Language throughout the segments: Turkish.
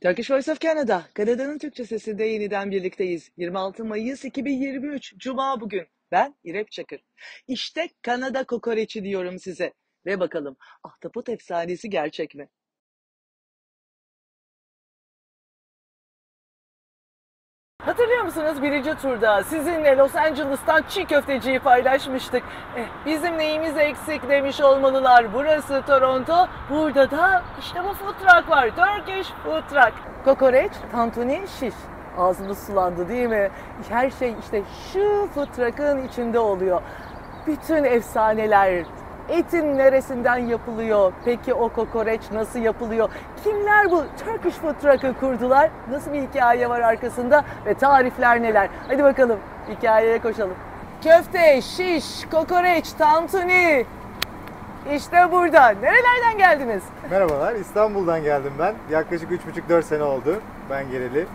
Turkish Voice of Canada, Kanada'nın Türkçe sesinde yeniden birlikteyiz. 26 Mayıs 2023, Cuma bugün. Ben İrem Çakır. İşte Kanada kokoreçi diyorum size. Ve bakalım, ahtapot efsanesi gerçek mi? Hatırlıyor musunuz birinci turda sizinle Los Angeles'tan çiğ köfteciyi paylaşmıştık. Bizim neyimiz eksik demiş olmalılar. Burası Toronto. Burada da işte bu food truck var. Turkish food truck. Kokoreç, tantuni, şiş. Ağzımız sulandı değil mi? Her şey işte şu food truck'ın içinde oluyor. Bütün efsaneler, etin neresinden yapılıyor? Peki o kokoreç nasıl yapılıyor? Kimler bu Turkish Food Truck'ı kurdular? Nasıl bir hikaye var arkasında ve tarifler neler? Hadi bakalım hikayeye koşalım. Köfte, şiş, kokoreç, tantuni. İşte burada. Nerelerden geldiniz? Merhabalar, İstanbul'dan geldim ben. Yaklaşık 3,5-4 sene oldu ben geleli.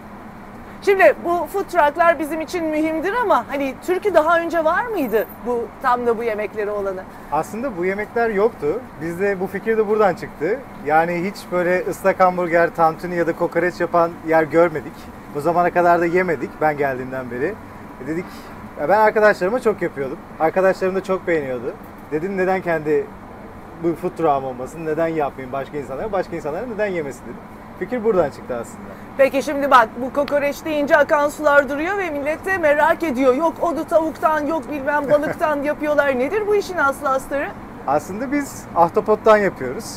Şimdi bu food truck'lar bizim için mühimdir ama hani Türkiye daha önce var mıydı bu tam da bu yemekleri olanı? Aslında bu yemekler yoktu. Bizde bu fikir de buradan çıktı. Yani hiç böyle ıslak hamburger, tantuni ya da kokoreç yapan yer görmedik. Bu zamana kadar da yemedik ben geldiğimden beri. Dedik, ya ben arkadaşlarıma çok yapıyordum. Arkadaşlarım da çok beğeniyordu. Dedim neden kendi bu food truck'ım olmasın, neden yapmayayım başka insanlara neden yemesin dedim. Fikir buradan çıktı aslında. Peki şimdi bak bu kokoreç deyince akan sular duruyor ve millet de merak ediyor. Yok onu tavuktan, yok bilmem balıktan yapıyorlar. Nedir bu işin aslı astarı? Aslında biz ahtapottan yapıyoruz.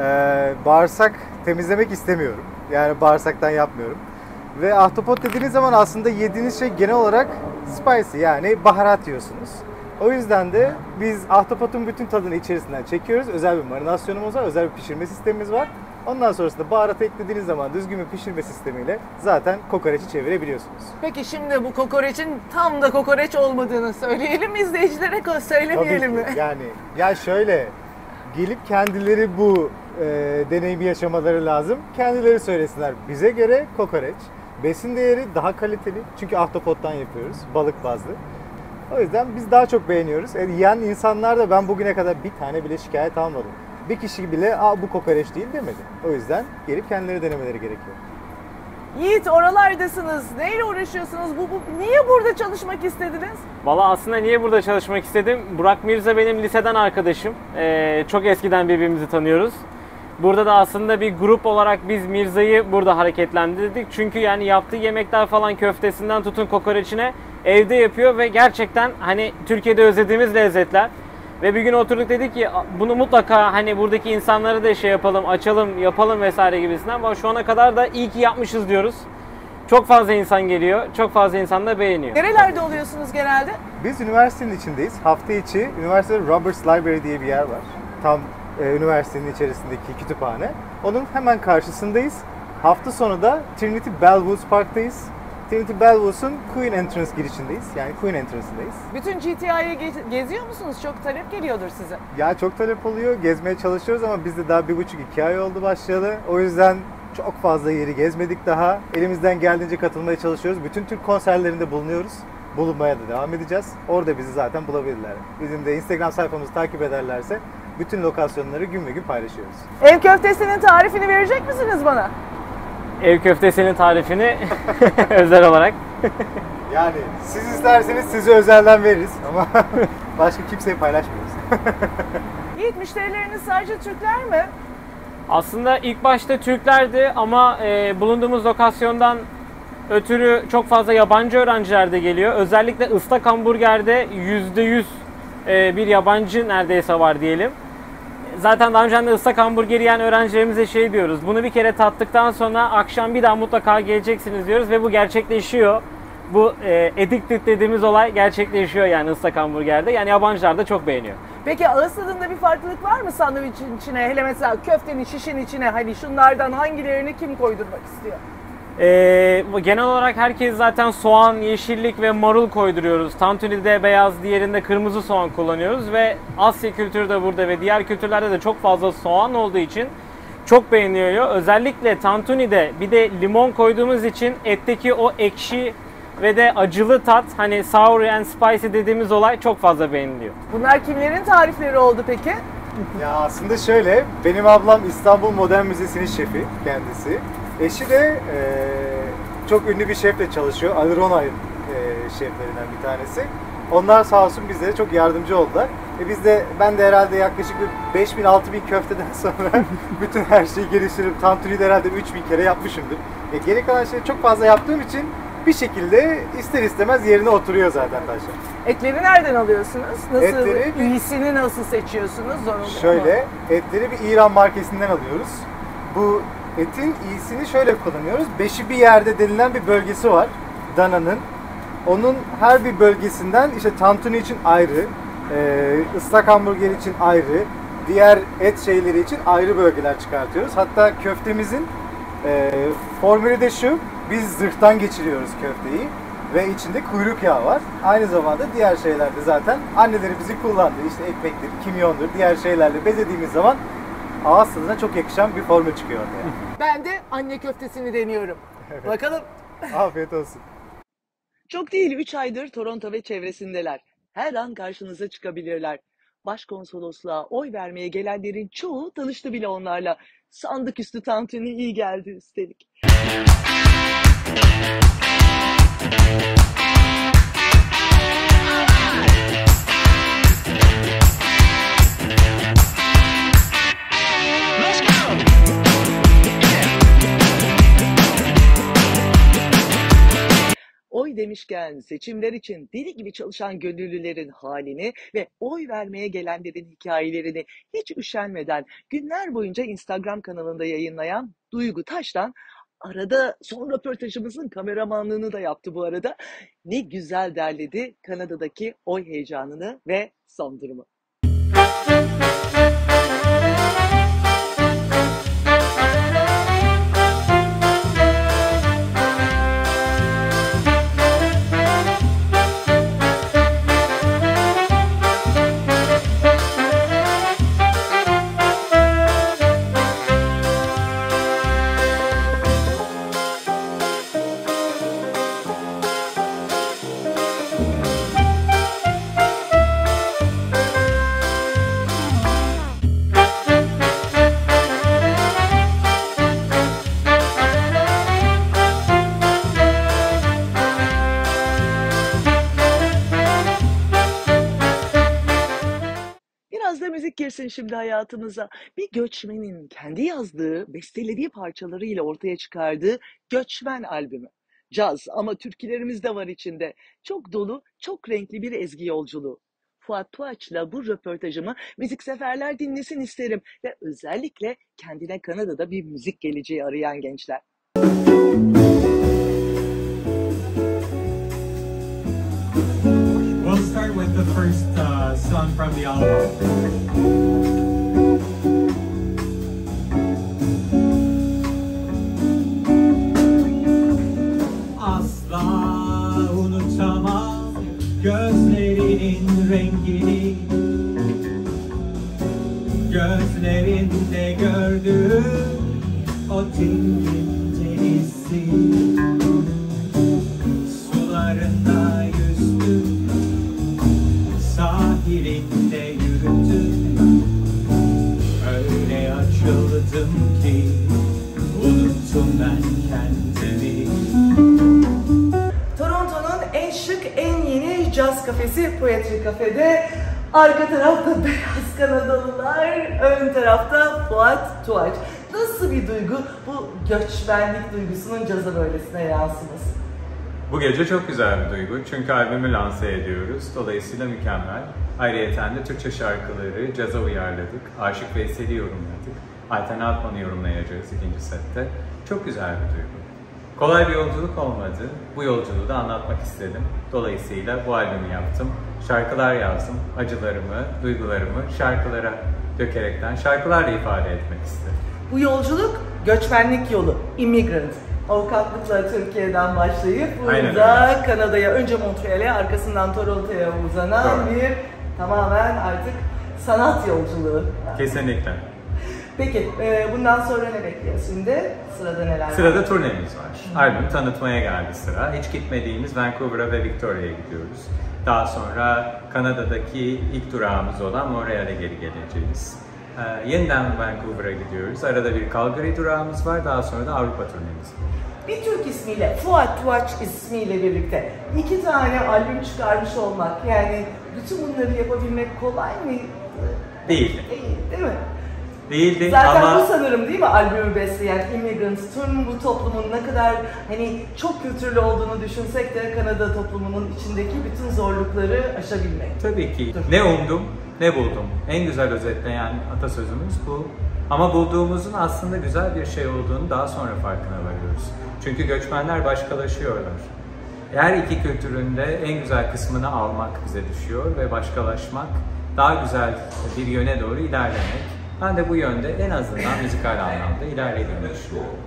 Bağırsak temizlemek istemiyorum. Yani bağırsaktan yapmıyorum. Ve ahtapot dediğiniz zaman aslında yediğiniz şey genel olarak spicy, yani baharat yiyorsunuz. O yüzden de biz ahtapotun bütün tadını içerisinden çekiyoruz. Özel bir marinasyonumuz var, özel bir pişirme sistemimiz var. Ondan sonrasında baharat eklediğiniz zaman düzgün bir pişirme sistemiyle zaten kokoreçi çevirebiliyorsunuz. Peki şimdi bu kokoreçin tam da kokoreç olmadığını söyleyelim mi izleyicilere, söylemeyelim mi? Yani ya şöyle, gelip kendileri bu deneyimi yaşamaları lazım. Kendileri söylesinler. Bize göre kokoreç. Besin değeri daha kaliteli. Çünkü ahtapottan yapıyoruz. Balık bazlı. O yüzden biz daha çok beğeniyoruz. Yiyen insanlar da ben bugüne kadar bir tane bile şikayet almadım. Bir kişi bile bu kokoreç değil demedi. O yüzden gelip kendileri denemeleri gerekiyor. Yiğit oralardasınız. Neyle uğraşıyorsunuz? Niye burada çalışmak istediniz? Valla aslında niye burada çalışmak istedim? Burak Mirza benim liseden arkadaşım. Çok eskiden birbirimizi tanıyoruz. Burada da aslında bir grup olarak biz Mirza'yı burada hareketlendirdik. Çünkü yani yaptığı yemekler falan köftesinden tutun kokoreçine evde yapıyor ve gerçekten hani Türkiye'de özlediğimiz lezzetler. Ve bir gün oturduk dedik ki bunu mutlaka hani buradaki insanları da şey yapalım, açalım, yapalım vesaire gibisinden. Ama şu ana kadar da iyi ki yapmışız diyoruz. Çok fazla insan geliyor, çok fazla insan da beğeniyor. Nerelerde oluyorsunuz genelde? Biz üniversitenin içindeyiz. Hafta içi üniversitede Roberts Library diye bir yer var. Tam üniversitenin içerisindeki kütüphane. Onun hemen karşısındayız. Hafta sonu da Trinity Bellwoods Park'tayız. Trinity Bellwoods'un Queen Entrance girişindeyiz. Yani Queen Entrance'ındayız. Bütün GTI'yi geziyor musunuz? Çok talep geliyordur size. Ya çok talep oluyor. Gezmeye çalışıyoruz ama biz de daha 1,5-2 ay oldu başlayalı. O yüzden çok fazla yeri gezmedik daha. Elimizden geldiğince katılmaya çalışıyoruz. Bütün Türk konserlerinde bulunuyoruz. Bulunmaya da devam edeceğiz. Orada bizi zaten bulabilirler. Bizim de Instagram sayfamızı takip ederlerse bütün lokasyonları gün ve gün paylaşıyoruz. Ev köftesinin tarifini verecek misiniz bana? Ev köftesinin tarifini özel olarak. Yani siz isterseniz size özelden veririz ama başka kimseye paylaşmıyoruz. Yiğit, müşterileriniz sadece Türkler mi? Aslında ilk başta Türklerdi ama bulunduğumuz lokasyondan ötürü çok fazla yabancı öğrenciler de geliyor. Özellikle ıslak hamburgerde %100 bir yabancı neredeyse var diyelim. Zaten daha önce de ıslak hamburger yiyen öğrencilerimize şey diyoruz. Bunu bir kere tattıktan sonra akşam bir daha mutlaka geleceksiniz diyoruz ve bu gerçekleşiyor. Bu addicted dediğimiz olay gerçekleşiyor yani ıslak hamburgerde. Yani yabancılar da çok beğeniyor. Peki ağız tadında bir farklılık var mı sandviçin içine? Hele mesela köftenin şişin içine hani şunlardan hangilerini kim koydurmak istiyor? Genel olarak herkes zaten soğan, yeşillik ve marul koyduruyoruz. Tantuni'de beyaz, diğerinde kırmızı soğan kullanıyoruz ve Asya kültürü de burada ve diğer kültürlerde de çok fazla soğan olduğu için çok beğeniliyor. Özellikle Tantuni'de bir de limon koyduğumuz için etteki o ekşi ve de acılı tat, hani sour and spicy dediğimiz olay çok fazla beğeniliyor. Bunlar kimlerin tarifleri oldu peki? Ya aslında şöyle, benim ablam İstanbul Modern Müzesi'nin şefi kendisi. Eşi de çok ünlü bir şefle çalışıyor. Ali Ronay şeflerinden bir tanesi. Onlar sağ olsun bizlere çok yardımcı oldular. Ben de herhalde yaklaşık bir 5000-6000 köfteden sonra bütün her şeyi geliştirip tantuniyi de herhalde 3000 kere yapmışımdır. Geri kalan şeyi çok fazla yaptığım için bir şekilde ister istemez yerine oturuyor zaten taşlar. Etleri nereden alıyorsunuz? Nasıl? Etleri İyisini nasıl seçiyorsunuz? Zor oluyor şöyle, ama. etleri bir İran markesinden alıyoruz. Bu etin iyisini şöyle kullanıyoruz. Beşi bir yerde denilen bir bölgesi var dananın. Onun her bir bölgesinden işte tantuni için ayrı, ıslak hamburger için ayrı, diğer et şeyleri için ayrı bölgeler çıkartıyoruz. Hatta köftemizin formülü de şu, biz zırhtan geçiriyoruz köfteyi ve içinde kuyruk yağı var. Aynı zamanda diğer şeylerde zaten annelerimizin kullandığı işte ekmektir, kimyondur, diğer şeylerle bezediğimiz zaman ağız tadına çok yakışan bir formül çıkıyor ortaya. Ben de anne köftesini deniyorum. Evet. Bakalım. Afiyet olsun. Çok değil 3 aydır Toronto ve çevresindeler. Her an karşınıza çıkabilirler. Başkonsolosluğa oy vermeye gelenlerin çoğu tanıştı bile onlarla. Sandık üstü tantuni iyi geldi üstelik. Oy demişken seçimler için deli gibi çalışan gönüllülerin halini ve oy vermeye gelenlerin hikayelerini hiç üşenmeden günler boyunca Instagram kanalında yayınlayan Duygu Taş'tan arada son röportajımızın kameramanlığını da yaptı bu arada. Ne güzel derledi Kanada'daki oy heyecanını ve son durumu. Biraz da müzik girsin şimdi hayatımıza. Bir göçmenin kendi yazdığı, bestelediği parçalarıyla ortaya çıkardığı Göçmen albümü. Caz ama türkülerimiz de var içinde. Çok dolu, çok renkli bir ezgi yolculuğu. Fuat Tuğaç'la bu röportajımı müzikseverler dinlesin isterim ve özellikle kendine Kanada'da bir müzik geleceği arayan gençler. We'll start with the first song from the album. Asla unutamam gözlerinin rengini, gözlerinde gördüğüm o dingin hissi, sularında yüzdüm, sahilinde yürüdüm, öyle açıldım ki unuttum ben kendimi. Toronto'nun en şık, en yeni caz kafesi Poetry Cafe'de. Arka tarafta beyaz Kanadalılar, ön tarafta Fuat Tuğaç. Nasıl bir duygu bu göçmenlik duygusunun caza böylesine yansıması? Bu gece çok güzel bir duygu çünkü albümü lanse ediyoruz. Dolayısıyla mükemmel. Ayrıyeten de Türkçe şarkıları caza uyarladık. Aşık Veysel'i yorumladık. Ayten Alpan'ı yorumlayacağız ikinci sette. Çok güzel bir duygu. Kolay bir yolculuk olmadı. Bu yolculuğu da anlatmak istedim. Dolayısıyla bu albümü yaptım. Şarkılar yazdım. Acılarımı, duygularımı şarkılara dökerekten şarkılarla ifade etmek istedim. Bu yolculuk göçmenlik yolu, immigrant. Avukatlıkla Türkiye'den başlayıp burada Kanada'ya, önce Montreal'e, arkasından Toronto'ya uzanan Doğru. bir tamamen artık sanat yolculuğu. Kesinlikle. Peki bundan sonra ne bekliyor şimdi? Sırada neler var? Sırada turnemiz var. Albüm tanıtmaya geldi sıra. Hiç gitmediğimiz Vancouver'a ve Victoria'ya gidiyoruz. Daha sonra Kanada'daki ilk durağımız olan Montreal'e geri geleceğiz. Yeniden Vancouver'a gidiyoruz. Arada bir Calgary durağımız var. Daha sonra da Avrupa turnemiz var. Bir Türk ismiyle, Fuat Tuğaç ismiyle birlikte 2 tane albüm çıkarmış olmak, yani bütün bunları yapabilmek kolay mı? Değildi. Değil mi? Değildi Zaten ama... bu sanırım değil mi albümü besleyen Immigrants, tüm bu toplumun ne kadar hani çok kültürlü olduğunu düşünsek de Kanada toplumunun içindeki bütün zorlukları aşabilmek. Tabii ki. Ne umdum, ne buldum. En güzel özetleyen atasözümüz bu. Ama bulduğumuzun aslında güzel bir şey olduğunu daha sonra farkına varıyoruz. Çünkü göçmenler başkalaşıyorlar. Her iki kültürün de en güzel kısmını almak bize düşüyor ve başkalaşmak, daha güzel bir yöne doğru ilerlemek. Ben de bu yönde en azından müzikal anlamda ilerlediğimi düşünüyorum.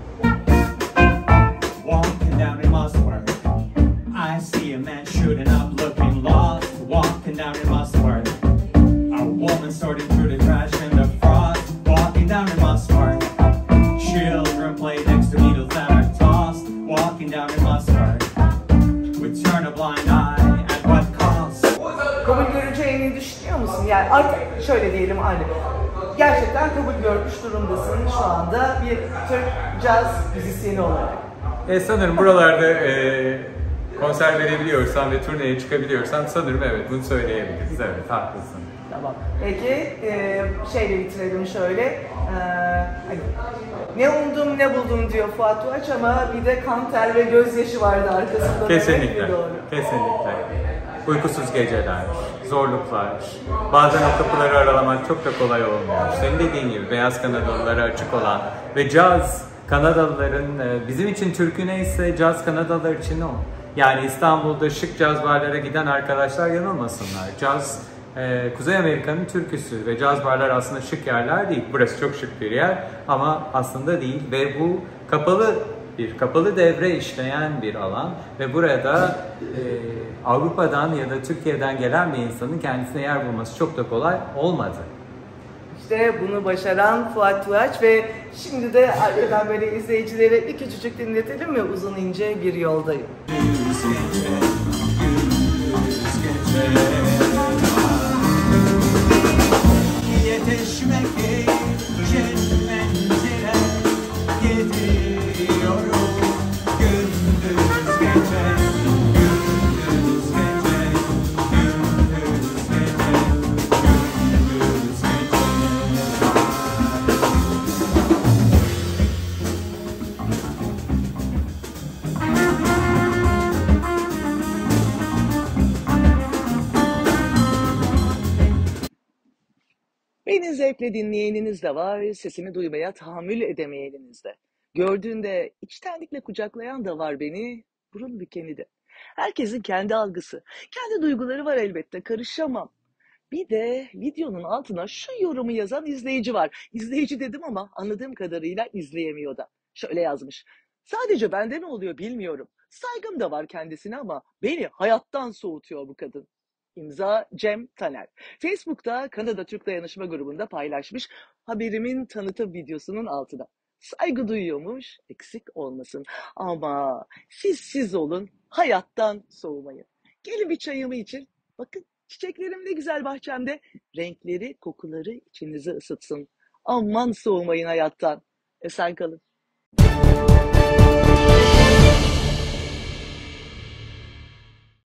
Walking down in Mossburg, I see a man shooting up, looking lost. Walking down in Mossburg, a woman sorting through the trash and the frost. Walking down in Mossburg, children play next to needles that are tossed. Walking down in Mossburg, we turn a blind eye at what costs. Kabul göreceğini düşünüyor musun? Yani artık şöyle diyelim hani gerçekten kabul görmüş durumdasın şu anda bir Türk caz müzisyeni olarak. Sanırım buralarda konser verebiliyorsam ve turneye çıkabiliyorsam sanırım evet bunu söyleyebiliriz. Evet haklısın. Tamam. Peki şeyle bitirelim şöyle. Hani, ne umdum ne buldum diyor Fuat Tuğaç ama bir de kan, ter ve gözyaşı vardı arkasında. Kesinlikle. Doğru. Kesinlikle. Uykusuz geceler, zorluklar, bazen o kapıları aralamak çok da kolay olmuyor. Senin dediğin gibi beyaz Kanadalılara açık olan ve caz Kanadalıların, bizim için türkü neyse caz Kanadalılar için o. Yani İstanbul'da şık caz barlara giden arkadaşlar yanılmasınlar. Caz Kuzey Amerika'nın türküsü ve caz barlar aslında şık yerler değil. Burası çok şık bir yer ama aslında değil ve bu kapalı devre işleyen bir alan ve burada Avrupa'dan ya da Türkiye'den gelen bir insanın kendisine yer bulması çok da kolay olmadı. İşte bunu başaran Fuat Tuğaç ve şimdi de arkadan böyle izleyicilere bir küçücük dinletelim mi? Uzun ince bir yoldayım. Yetişmek için menzile gidiyorum. Gündüz gece, gündüz gece, gündüz gece, gündüz Beni zevkle dinleyeniniz de var, sesimi duymaya tahammül edemeyeniniz de. Gördüğünde içtenlikle kucaklayan da var beni, burun bükeni de. Herkesin kendi algısı, kendi duyguları var elbette, karışamam. Bir de videonun altına şu yorumu yazan izleyici var. İzleyici dedim ama anladığım kadarıyla izleyemiyor da. Şöyle yazmış. Sadece bende ne oluyor bilmiyorum. Saygım da var kendisine ama beni hayattan soğutuyor bu kadın. İmza Cem Taner. Facebook'ta Kanada Türk Dayanışma grubunda paylaşmış haberimin tanıtım videosunun altına. Saygı duyuyormuş, eksik olmasın. Ama siz olun, hayattan soğumayın. Gelin bir çayımı için. Bakın çiçeklerim ne güzel bahçemde. Renkleri, kokuları içinizi ısıtsın. Aman soğumayın hayattan. Esen kalın.